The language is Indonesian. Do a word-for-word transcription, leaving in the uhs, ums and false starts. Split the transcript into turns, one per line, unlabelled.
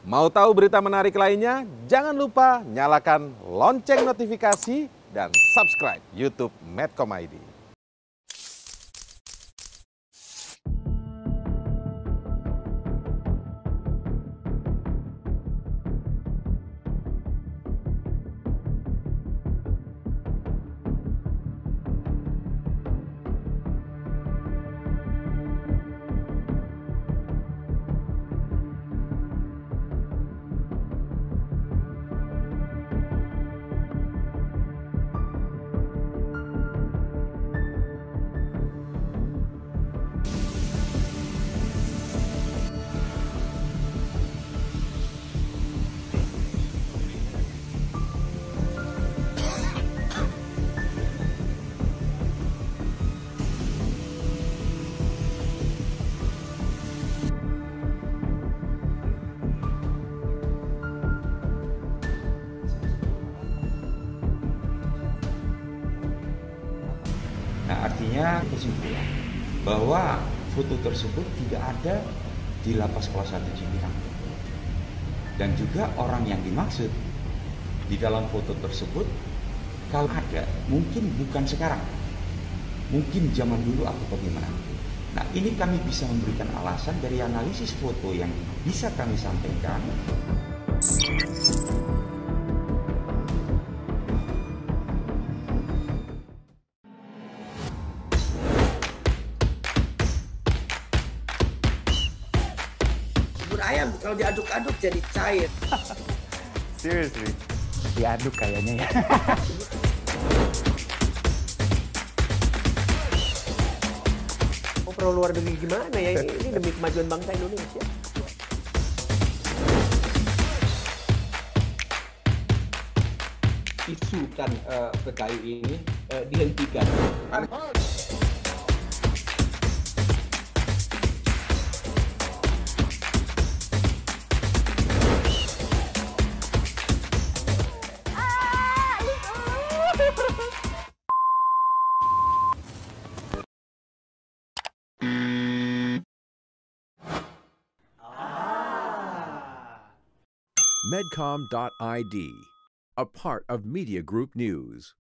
Mau tahu berita menarik lainnya? Jangan lupa nyalakan lonceng notifikasi dan subscribe YouTube Medcom I D.
Nah, artinya kesimpulan bahwa foto tersebut tidak ada di Lapas Kelas satu Cipinang. Dan juga orang yang dimaksud di dalam foto tersebut, kalau ada, mungkin bukan sekarang. Mungkin zaman dulu atau bagaimana. Nah, ini kami bisa memberikan alasan dari analisis foto yang bisa kami sampaikan.
Ayam kalau diaduk-aduk jadi cair.
Seriously, diaduk kayaknya ya.
Oh, perlu luar negeri gimana ya? Ini demi kemajuan bangsa Indonesia.
Isukan uh, P K I ini uh, dihentikan.
Medcom dot I D, a part of Media Group News.